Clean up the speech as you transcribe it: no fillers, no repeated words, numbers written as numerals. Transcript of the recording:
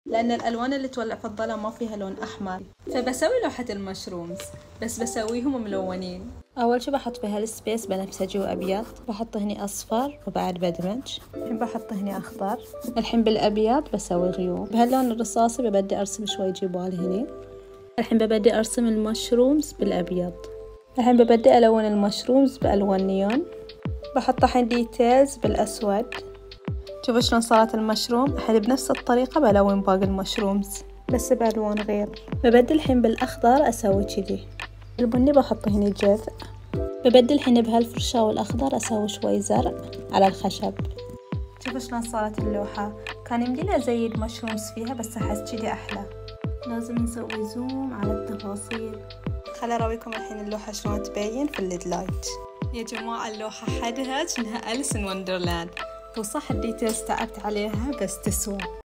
لأن الألوان اللي تولع في الظلام ما فيها لون أحمر، فبسوي لوحة المشرومز بس بسويهم ملونين. أول شي بحط فيها السبيس بنفسجي وأبيض، بحط هني أصفر وبعد بدمج. الحين بحط هني أخضر. الحين بالأبيض بسوي غيوم. بهاللون الرصاصي ببدي أرسم شوي جبال هني. الحين ببدي أرسم المشرومز بالأبيض. الحين ببدي ألون المشرومز بألوان نيون. بحط الحين ديتيلز بالأسود. شوفوا شلون صارت المشروم. الحين بنفس الطريقة بلون باقي المشرومز بس بألوان غير. ببدي الحين بالأخضر أسوي كذي. البني بحط هني جذع. ببدي الحين بهالفرشاة الأخضر أسوي شوي زرع على الخشب. شوفوا شلون صارت اللوحة. كان يمدينا أزيد مشرومز فيها بس أحس كذي أحلى. لازم نسوي زوم على التفاصيل. خلي أراويكم الحين اللوحة شلون تبين في الليد لايت. يا جماعة اللوحة حدها كأنها أليس إن وندرلاند. وصح الديتيلز تعبت عليها بس تسوى.